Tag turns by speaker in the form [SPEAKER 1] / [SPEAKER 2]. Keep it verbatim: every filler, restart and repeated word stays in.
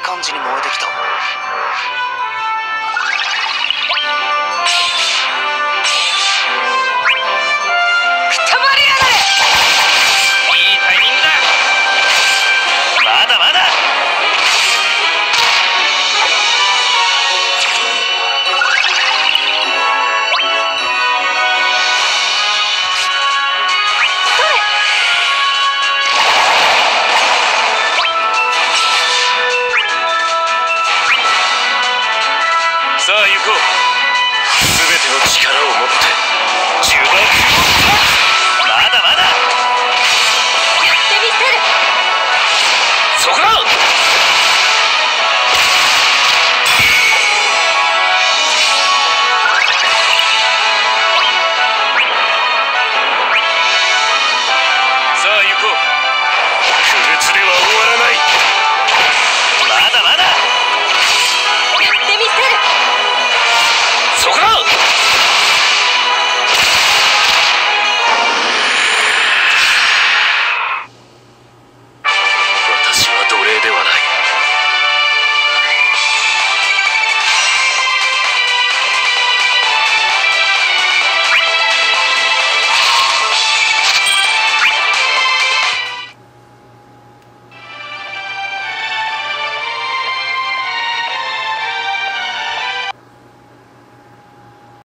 [SPEAKER 1] 感じに燃えてきた。
[SPEAKER 2] くたばりやがれ。いいタイミングだ。まだまだ。さあ行こう。全ての力を持って呪縛を